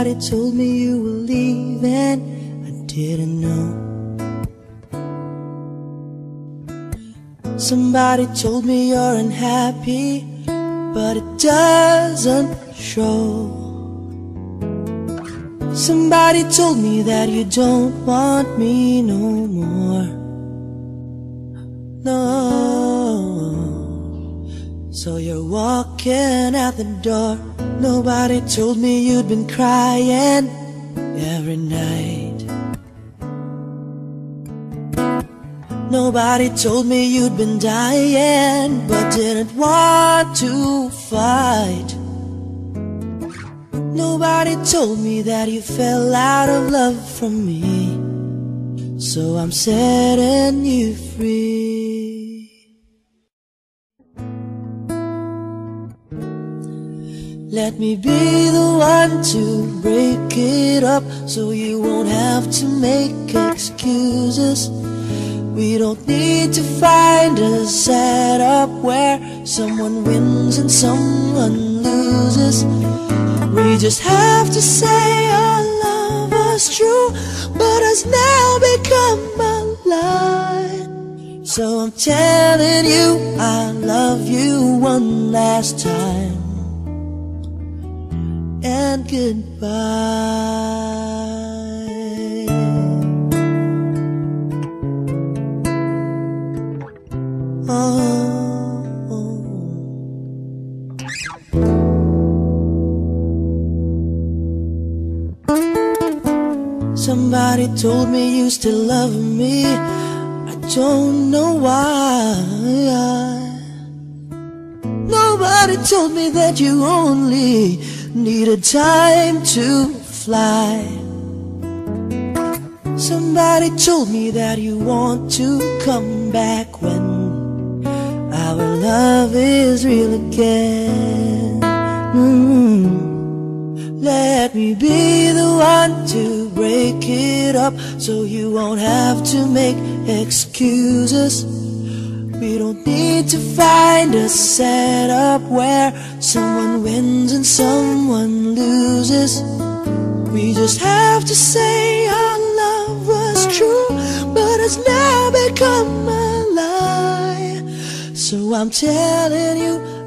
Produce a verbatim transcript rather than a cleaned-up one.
Somebody told me you were leaving, I didn't know. Somebody told me you're unhappy, but it doesn't show. Somebody told me that you don't want me no more. No. So you're walking out the door. Nobody told me you'd been crying every night. Nobody told me you'd been dying, but didn't want to fight. Nobody told me that you fell out of love from me. So I'm setting you free. Let me be the one to break it up, so you won't have to make excuses. We don't need to find a setup where someone wins and someone loses. We just have to say our love was true, but has now become a lie. So I'm telling you I love you one last time, and goodbye. Oh. Somebody told me you still love me. I don't know why. Nobody told me that you only needed time to fly. Somebody told me that you want to come back when our love is real again. mm. Let me be the one to break it up, so you won't have to make excuses. We don't need to find a setup where someone wins and someone loses. We just have to say our love was true, but it's now become a lie. So I'm telling you